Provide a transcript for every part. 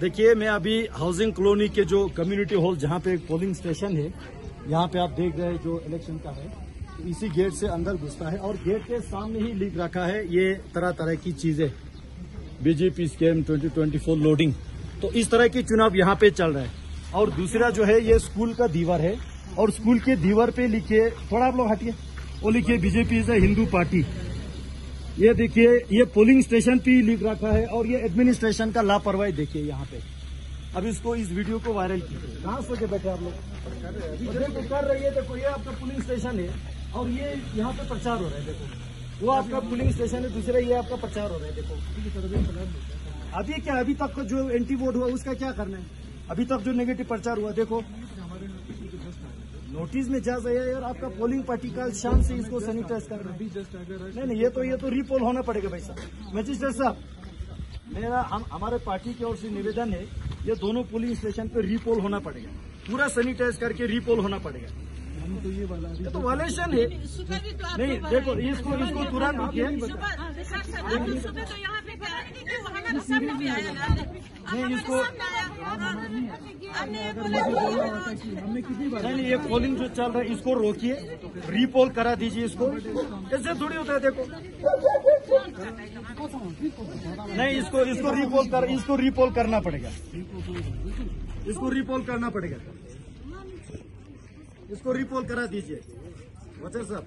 देखिए, मैं अभी हाउसिंग कॉलोनी के जो कम्युनिटी हॉल जहाँ पे एक पोलिंग स्टेशन है, यहाँ पे आप देख रहे हैं जो इलेक्शन का है, तो इसी गेट से अंदर घुसता है और गेट के सामने ही लिख रखा है ये तरह तरह की चीजें, बीजेपी स्कैम 2024 लोडिंग। तो इस तरह की चुनाव यहाँ पे चल रहा है। और दूसरा जो है ये स्कूल का दीवार है और स्कूल के दीवार पे लिखिए, थोड़ा आप लोग हटिए, वो लिखिए BJP is a Hindu party. ये देखिए, ये पोलिंग स्टेशन पे लिख रखा है और ये एडमिनिस्ट्रेशन का लापरवाही देखिए यहाँ पे। अब इसको, इस वीडियो को वायरल कीजिए। कहाँ से बैठे आप लोग? देखो कर रही है, देखो ये आपका पोलिंग स्टेशन है और ये यहाँ पे प्रचार हो रहा है। देखो वो आपका पोलिंग स्टेशन है, दूसरा ये आपका प्रचार हो रहा है। देखो अभी क्या, अभी तक जो एंटी वोट हुआ उसका क्या करना है? अभी तक जो नेगेटिव प्रचार हुआ, देखो नोटिस में जा रहे हैं यार, आपका पोलिंग पार्टी का शान से इसको सैनिटाइज करना है। नहीं, ये तो रीपोल होना पड़ेगा भाई साहब। मैजिस्ट्रेट साहब, मेरा हमारे पार्टी की ओर से निवेदन है, ये दोनों पोलिंग स्टेशन पे रीपोल होना पड़ेगा, पूरा सैनिटाइज करके रीपोल होना पड़ेगा। तो ये तो वायलेशन है। नहीं देखो, इसको तुरंत रुकिए। नहीं, इसको नहीं, ये पोलिंग जो चल रहा है इसको रोकिए, रीपोल करा दीजिए इसको। ऐसे थोड़ी होता है, देखो नहीं, इसको रीपोल करना पड़ेगा, इसको रीपोल करना पड़ेगा, इसको रीपोल करा दीजिए वचन साहब।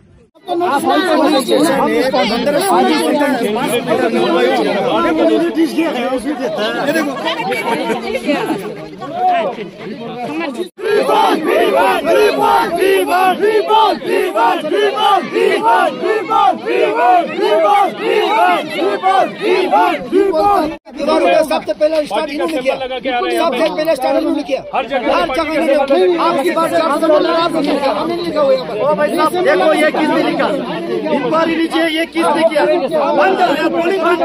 सबसे पहले स्टार्ट इन्होंने किया, सबसे पहले स्टार्ट इन्होंने किया। हर जगह आपकी बात हमने लिखा हुआ है। भाई साहब देखो, ये किसने लिखा, इंक्वायरी लीजिए, ये किसने किया। बंद करो, पोलिंग बंद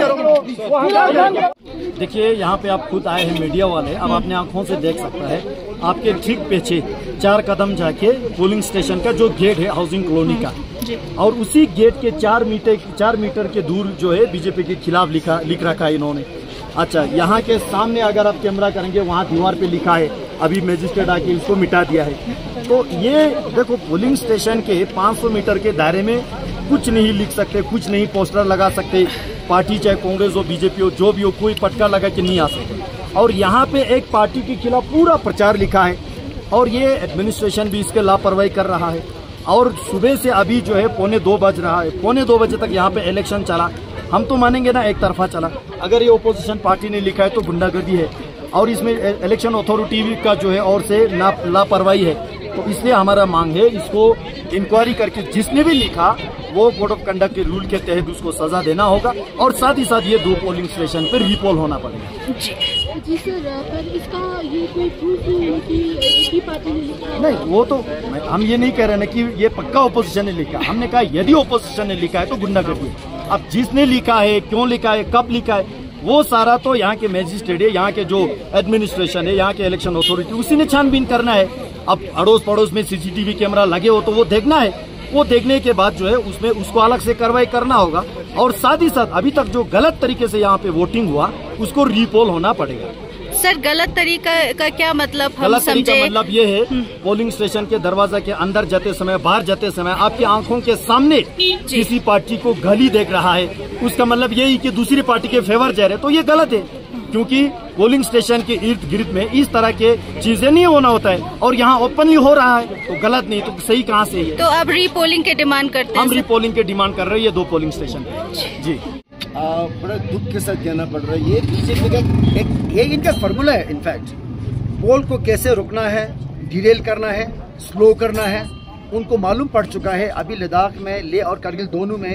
करो। देखिए, यहाँ पे आप खुद आए हैं मीडिया वाले, अब अपने आंखों से देख सकता है, आपके ठीक पीछे 4 कदम जाके पोलिंग स्टेशन का जो गेट है हाउसिंग कॉलोनी का, और उसी गेट के 4 मीटर के दूर जो है बीजेपी के खिलाफ लिख रखा है इन्होंने। अच्छा, यहाँ के सामने अगर आप कैमरा करेंगे, वहाँ दीवार पे लिखा है, अभी मैजिस्ट्रेट आके इसको मिटा दिया है। तो ये देखो, पोलिंग स्टेशन के 500 मीटर के दायरे में कुछ नहीं लिख सकते, कुछ नहीं पोस्टर लगा सकते, पार्टी चाहे कांग्रेस हो बीजेपी हो जो भी हो, कोई पटका लगा के नहीं आ सकते। और यहाँ पे एक पार्टी के खिलाफ पूरा प्रचार लिखा है और ये एडमिनिस्ट्रेशन भी इसके लापरवाही कर रहा है। और सुबह से अभी जो है 1:45 बज रहा है, 1:45 बजे तक यहाँ पे इलेक्शन चला। हम तो मानेंगे ना एक तरफा चला, अगर ये ओपोजिशन पार्टी ने लिखा है तो गुंडागर्दी है और इसमें इलेक्शन अथॉरिटी का जो है और से लापरवाही है। तो इसलिए हमारा मांग है, इसको इंक्वायरी करके जिसने भी लिखा वो कोड ऑफ कंडक्ट के रूल के तहत उसको सजा देना होगा और साथ ही साथ ये 2 पोलिंग स्टेशन पे रीपोल होना पड़ेगा। जी सर, पर इसका ये कोई प्रूफ नहीं है कि एक ही पार्टी ने लिखा? नहीं, वो तो हम ये नहीं कह रहे ना कि ये पक्का ओपोजिशन ने लिखा। हमने कहा यदि ओपोजिशन ने लिखा है तो गुंडागर्दी है। अब जिसने लिखा है, क्यों लिखा है, कब लिखा है, वो सारा तो यहाँ के मैजिस्ट्रेट है, यहाँ के जो एडमिनिस्ट्रेशन है, यहाँ के इलेक्शन अथॉरिटी, उसी ने छानबीन करना है। अब अड़ोस पड़ोस में सीसीटीवी कैमरा लगे हो तो वो देखना है, वो देखने के बाद जो है उसमें उसको अलग से कार्रवाई करना होगा। और साथ ही साथ अभी तक जो गलत तरीके से यहाँ पे वोटिंग हुआ उसको रीपोल होना पड़ेगा। सर, गलत तरीका का क्या मतलब? गलत तरीका मतलब ये है, पोलिंग स्टेशन के दरवाजा के अंदर जाते समय, बाहर जाते समय आपकी आंखों के सामने किसी पार्टी को गाली देख रहा है, उसका मतलब यही कि दूसरी पार्टी के फेवर जा रहे, तो ये गलत है। क्योंकि पोलिंग स्टेशन के इर्द गिर्द में इस तरह के चीजें नहीं होना होता है और यहाँ ओपनली हो रहा है, तो गलत नहीं, तो सही कहाँ से है? तो अब रीपोलिंग के डिमांड करते हैं? हम रीपोलिंग के डिमांड कर रहे हैं 2 पोलिंग स्टेशन पे। जी, बड़ा दुख के साथ कहना पड़ रहा है, ये बीजेपी का एक इनका फॉर्मूला है। इनफैक्ट पोल को कैसे रोकना है, डिरेल करना है, स्लो करना है, उनको मालूम पड़ चुका है। अभी लद्दाख में, लेह और कारगिल दोनों में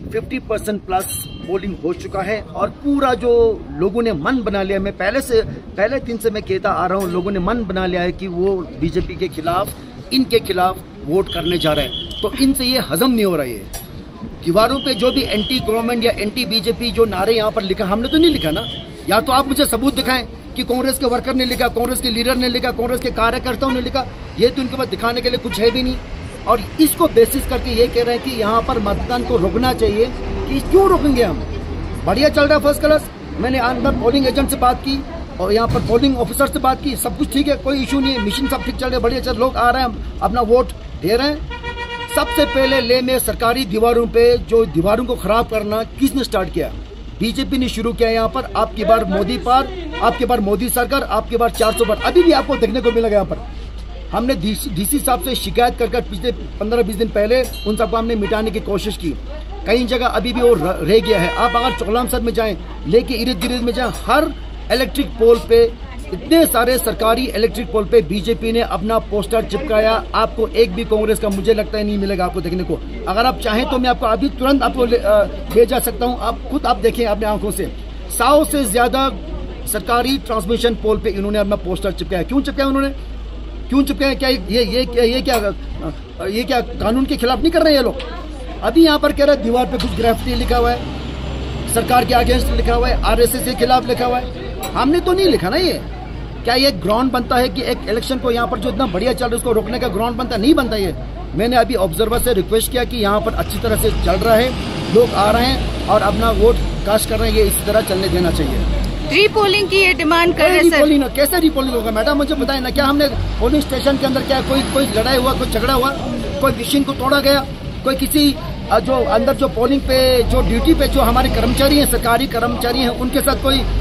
50% प्लस पोलिंग हो चुका है और पूरा जो लोगों ने मन बना लिया, मैं पहले दिन से मैं कहता आ रहा हूँ, लोगों ने मन बना लिया है कि वो बीजेपी के खिलाफ, इनके खिलाफ वोट करने जा रहे हैं। तो इनसे ये हजम नहीं हो रहा है। दीवारों पे जो भी एंटी गवर्नमेंट या एंटी बीजेपी जो नारे यहाँ पर लिखा, हमने तो नहीं लिखा ना। या तो आप मुझे सबूत दिखाएं कि कांग्रेस के वर्कर ने लिखा, कांग्रेस के लीडर ने लिखा, कांग्रेस के कार्यकर्ताओं ने लिखा। ये तो उनके पास दिखाने के लिए कुछ है भी नहीं। और इसको बेसिस करके ये कह रहे हैं कि यहाँ पर मतदान को रोकना चाहिए। कि क्यों रोकेंगे हम? बढ़िया चल रहा है, फर्स्ट क्लास। मैंने अंदर पोलिंग एजेंट से बात की, और यहाँ पर पोलिंग ऑफिसर से बात की, सब कुछ ठीक है, कोई इशू नहीं है, मशीन सब ठीक चल रही है, बढ़िया चल, लोग आ रहे हैं अपना वोट दे रहे हैं। सबसे पहले ले में सरकारी दीवारों पे जो दीवारों को खराब करना किसने स्टार्ट किया? बीजेपी ने शुरू किया। यहाँ पर आपकी बार मोदी पार, आपके बार मोदी सरकार, आपके बार 400 बार अभी भी आपको देखने को मिलेगा। यहाँ पर हमने डीसी साहब से शिकायत कर पिछले 15-20 दिन पहले उन सबको हमने मिटाने की कोशिश की। कई जगह अभी भी वो रह गया है। आप अगर चौलामसर में जाएं, लेके इर्द गिर्द में जाएं, हर इलेक्ट्रिक पोल पे, इतने सारे सरकारी इलेक्ट्रिक पोल पे बीजेपी ने अपना पोस्टर चिपकाया। आपको एक भी कांग्रेस का मुझे लगता है नहीं मिलेगा आपको देखने को। अगर आप चाहें तो मैं आपको अभी तुरंत आपको ले जा सकता हूं, आप खुद आप देखें अपने आंखों से। 100 से ज्यादा सरकारी ट्रांसमिशन पोल पे इन्होंने अपना पोस्टर चिपकाया। क्यों चिपकाया उन्होंने? क्यों चिपकाया? क्या ये क्या कानून के खिलाफ नहीं कर रहे हैं ये लोग? अभी यहाँ पर कह रहे हैं दीवार पे कुछ ग्राफिटी लिखा हुआ है, सरकार के अगेंस्ट लिखा हुआ है, आरएसएस के खिलाफ लिखा हुआ है। हमने तो नहीं लिखा ना ये। क्या ये ग्राउंड बनता है कि एक इलेक्शन को यहाँ पर जो इतना बढ़िया चल रहा है उसको रोकने का ग्राउंड बनता? नहीं बनता ये। मैंने अभी ऑब्जर्वर से रिक्वेस्ट किया कि यहाँ पर अच्छी तरह से चल रहा है, लोग आ रहे हैं और अपना वोट कास्ट कर रहे हैं, ये इसी तरह चलने देना चाहिए। रीपोलिंग की ये डिमांड कर रहे हैं सर। कैसे रीपोलिंग होगा मैडम, मुझे बताए ना। क्या हमने पोलिंग स्टेशन के अंदर क्या कोई लड़ाई हुआ, कोई झगड़ा हुआ, कोई मशीन को तोड़ा गया, कोई किसी जो अंदर जो पोलिंग पे जो ड्यूटी पे जो हमारे कर्मचारी हैं, सरकारी कर्मचारी हैं, उनके साथ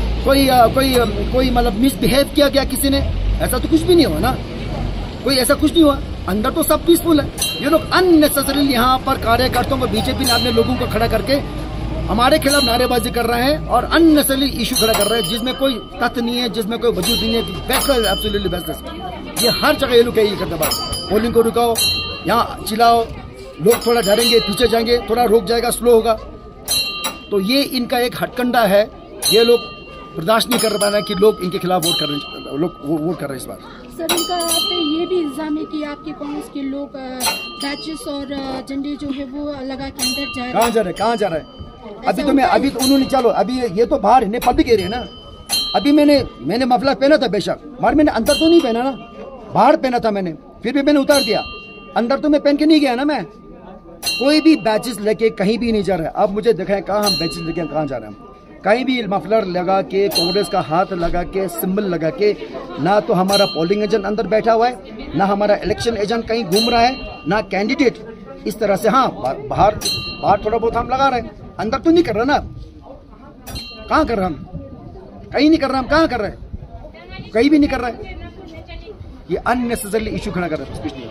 कोई मतलब मिसबिहेव किया गया किसी ने? ऐसा तो कुछ भी नहीं हुआ ना, कोई ऐसा कुछ नहीं हुआ। अंदर तो सब पीसफुल है। ये लोग अननेसेसरी यहाँ पर कार्यकर्ताओं को, बीजेपी ने अपने लोगों को खड़ा करके हमारे खिलाफ नारेबाजी कर रहे हैं और अननेसेसरी इशू खड़ा कर रहे हैं, जिसमें कोई तथ्य नहीं है, जिसमें कोई वजूद नहीं है। Backless, absolutely backless. ये हर जगह ये लोग यही करते बात। पोलिंग को रुकाओ, यहाँ चिल्लाओ, लोग थोड़ा डरेंगे, पीछे जाएंगे, थोड़ा रुक जाएगा, स्लो होगा। तो ये इनका एक हटकंडा है। ये लोग बर्दाश्त नहीं कर पा रहे हैं कि लोग इनके खिलाफ वोट कर रहे हैं इस बार। सर, इनका आप पे ये भी इल्जाम है कि आपके कांग्रेस के लोग बैचेस और झंडे जो है वो लगा के अंदर जा रहे हैं। कहाँ जा रहे हैं? अभी तो उन्होंने, चलो अभी ये तो बाहर है, पब्लिक एरिया ना। अभी मैंने मफलर पहना था बेशक, मगर मैंने अंदर तो नहीं पहना ना, बाहर पहना था मैंने, फिर भी मैंने उतार दिया। अंदर तो मैं पहन के नहीं गया ना। मैं कोई भी बैचेस लेके कहीं भी नहीं जा रहा है। अब मुझे दिखाएं कहाँ हम बैचेस लेके कहाँ जा रहे हैं। कहीं भी मफलर लगा के, कांग्रेस का हाथ लगा के, सिंबल लगा के, ना तो हमारा पोलिंग एजेंट अंदर बैठा हुआ है, ना हमारा इलेक्शन एजेंट कहीं घूम रहा है, ना कैंडिडेट। इस तरह से हाँ बाहर थोड़ा बहुत हम लगा रहे हैं, अंदर तो नहीं कर रहे ना। कहाँ कर रहे हम? कहीं नहीं कर रहे हम। कहाँ कर रहे हैं? कहीं भी नहीं कर रहे। ये अननेसेसरली इशू खड़ा कर रहे हैं।